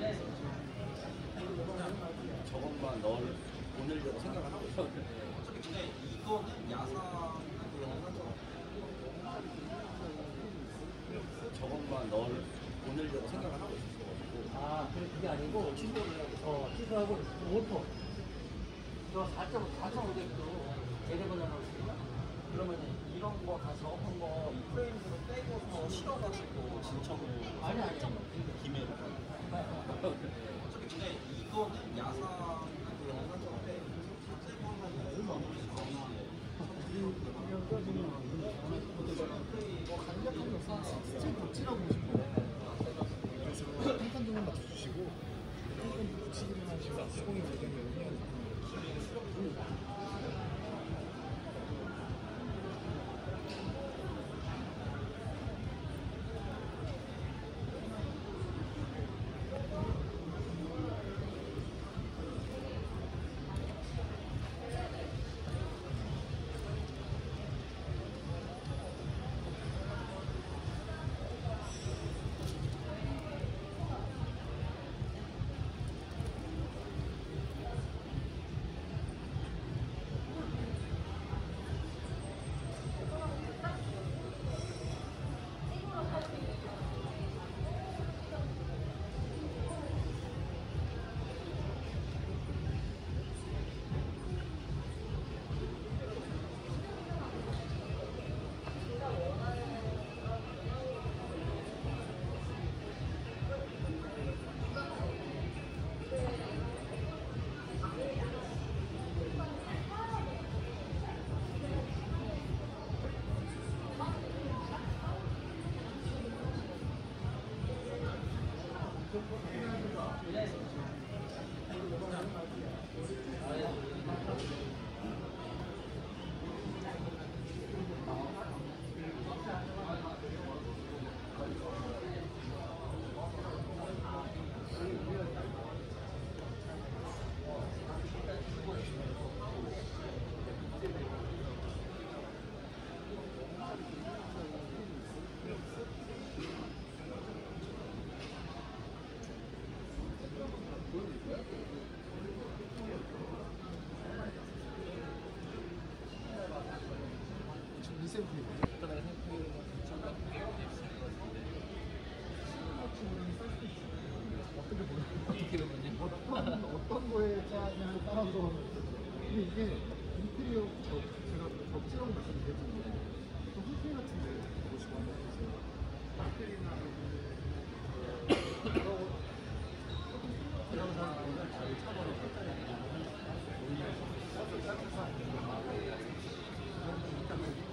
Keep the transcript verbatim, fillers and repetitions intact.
저것만 널 보내려고 생각을 하고 있어. 근데 이거는 야상 저것만 널 보내려고 생각을 하고 있었어가지고. 아, 그래, 그게 아니고, 취소를 해야 돼. 어, 취소하고, 오토. 저 사천오백도 제대보내라고 있으니까? 그러면 이런 거 다 작업한 거 프레임으로 떼고서 실어가지고 진척으로 아니, 아니. 김해로. 근데 이거는 야상 그 영상처럼 빼. 어, 간략한 역사 스틸 덕질하고 싶어. 그래서 한 칸 정도 맞춰주시고 조금 붙이기만 하시고 수공이 되면 리센트 내가 생각하기로는 정말 그게 있을 것 같은데. 어떻게 보면 어떻게 보면 어떤 어떤 거에 짜냐에 따라서 근데 이게 인테리어 저, 제가 덕질하고 말씀드렸는데 또 홈페이지 같은데 보시거나 인테리어나 이런 사람들은 잘 차거나 색깔이 오히려 짧게 사